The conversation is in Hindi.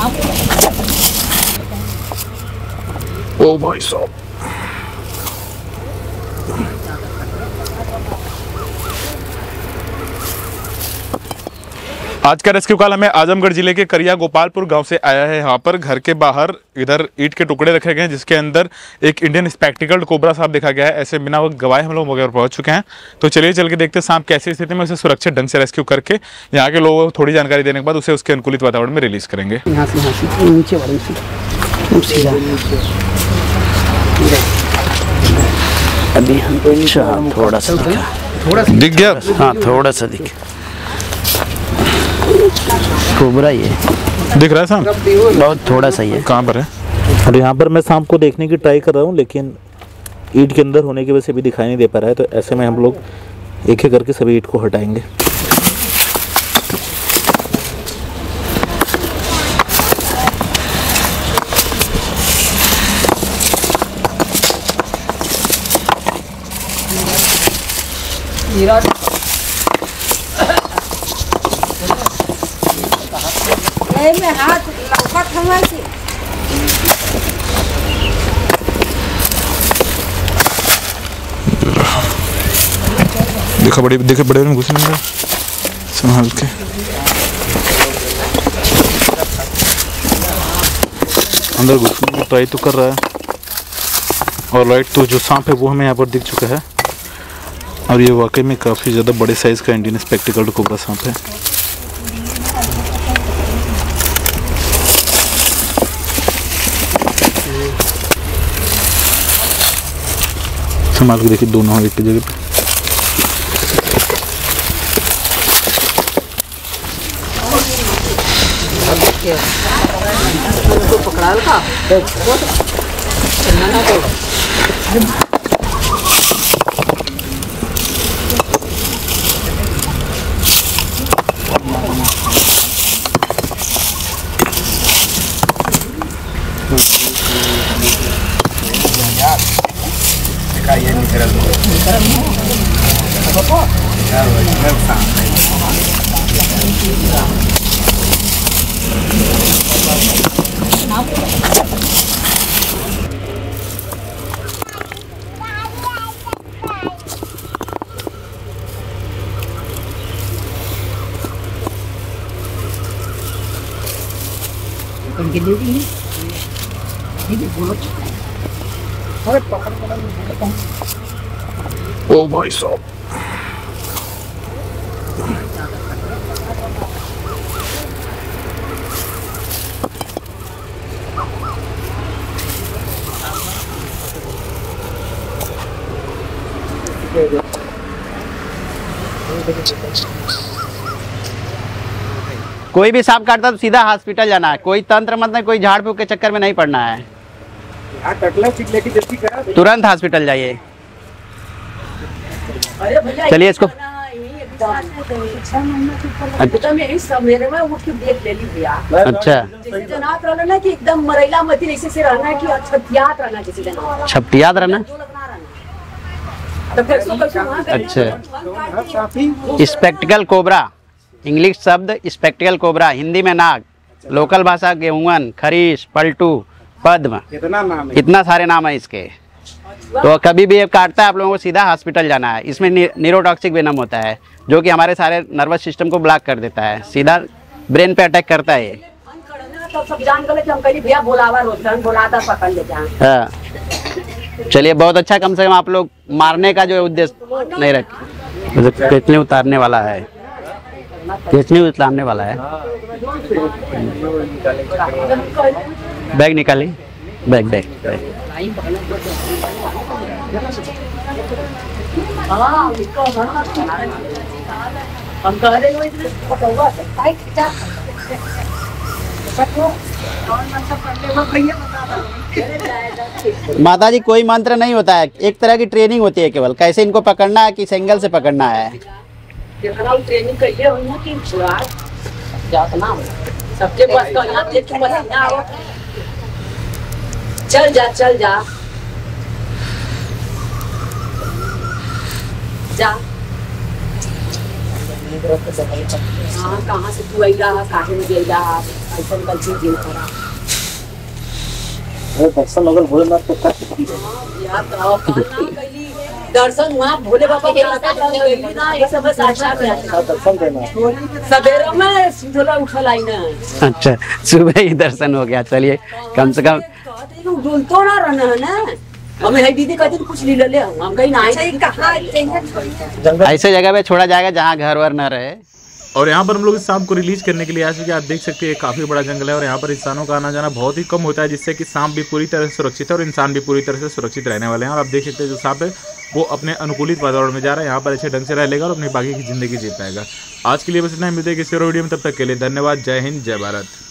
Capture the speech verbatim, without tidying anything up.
ओ भाई साहब, आज का रेस्क्यू कॉल हमें आजमगढ़ जिले के करिया गोपालपुर गांव से आया है। यहाँ पर घर के बाहर इधर ईंट के टुकड़े रखे गए हैं जिसके अंदर एक इंडियन स्पेक्टिकल्ड कोबरा सांप देखा गया है। ऐसे बिना वक्त गवाए हम लोग वगैरह पहुंच चुके हैं। तो चलिए चल के देखते हैं सांप कैसी स्थिति में उसे सुरक्षित ढंग से रेस्क्यू करके यहाँ के लोगों को थोड़ी जानकारी देने के बाद उसे उसके अनुकूलित वातावरण में रिलीज करेंगे। अभी हम थोड़ा सा दिख गया, हाँ थोड़ा सा दिख कोबरा ये दिख रहा है सांप, बहुत थोड़ा सा ही है। कहाँ पर है? और यहाँ पर मैं सांप को देखने की ट्राई कर रहा हूँ, लेकिन ईंट के अंदर होने की वजह से भी दिखाई नहीं दे पा रहा है। तो ऐसे में हम लोग एक एक करके सभी ईंट को हटाएंगे। में हाथ लौकत हवा से देखो बड़े देखो बड़े में घुसने में संभाल के। अंदर घुसने की ट्राई तो कर रहा है और राइट तो जो सांप है वो हमें यहाँ पर दिख चुका है। और ये वाकई में काफ़ी ज़्यादा बड़े साइज़ का इंडियन स्पेक्टिकल्ड कोबरा सांप है। संभाल के देखिए, दोनों एक जगह पे। पकड़ाल का ये निकल ओ भाई साहब, कोई भी सांप काटता तो सीधा हॉस्पिटल जाना है। कोई तंत्र मत नहीं, कोई झाड़ फूक के चक्कर में नहीं पड़ना है। तुरंत हॉस्पिटल जाइए। चलिए इसको अच्छा एकदम मरेला मत ऐसे से रहना कि छपटियात रहना, किसी दिन छपटियात रहना। अच्छा, स्पेक्टिकल कोबरा, इंग्लिश शब्द स्पेक्टिकल कोबरा, हिंदी में नाग, लोकल भाषा गेहूं, खरीश, पलटू, पद्म, कितना नाम है? इतना सारे नाम है इसके। तो कभी भी ये काटता है आप लोगों को सीधा हॉस्पिटल जाना है। इसमें न्यूरोटॉक्सिक वेनम होता है जो कि हमारे सारे नर्वस सिस्टम को ब्लॉक कर देता है, सीधा ब्रेन पे अटैक करता है ये। हाँ चलिए, बहुत अच्छा। कम से कम आप लोग मारने का जो उद्देश्य नहीं रखे। केचनी उतारने वाला है, केचनी उतारने वाला है। बैग निकाली, बैग बैग बैग माता जी, कोई मंत्र नहीं होता है, एक तरह की ट्रेनिंग होती है। केवल कैसे इनको पकड़ना है, किस एंगल से पकड़ना है। ट्रेनिंग करिए सबके पास तो यहाँ देख के पसीना आओ। चल जा चल जा जा। हाँ, कहाँ से तू आई रहा, काहे में गई रहा। ऐसा गलती दिन करा दर्शन अगर भोलेनाथ को यार तो कहना गली दर्शन वहाँ भोले बाबा के गली ना ये सब साक्षा में दर्शन देना सवेरे में सुबह उठल आई ना। अच्छा, सुबह ही दर्शन हो गया। चलिए कम से कम डुल तो ना रहना है ना। हमें है दीदी कहते कुछ ले ले हम कहीं ना कहाँ ऐसे जगह पे छोड़ा जाएगा जहाँ घर वर न रहे। और यहाँ पर हम लोग इस सांप को रिलीज करने के लिए आ चुके हैं। आप देख सकते हैं काफ़ी बड़ा जंगल है और यहाँ पर इंसानों का आना जाना बहुत ही कम होता है, जिससे कि सांप भी पूरी तरह से सुरक्षित है और इंसान भी पूरी तरह से सुरक्षित रहने वाले हैं। और आप देख सकते हैं जो सांप है वो अपने अनुकूलित वातावरण में जा रहा है, यहाँ पर अच्छे ढंग से रह लेगा और अपनी बाकी की जिंदगी जी पाएगा। आज के लिए बस इतना ही, मिलते हैं किसी और वीडियो में, तब तक के लिए धन्यवाद। जय हिंद, जय भारत।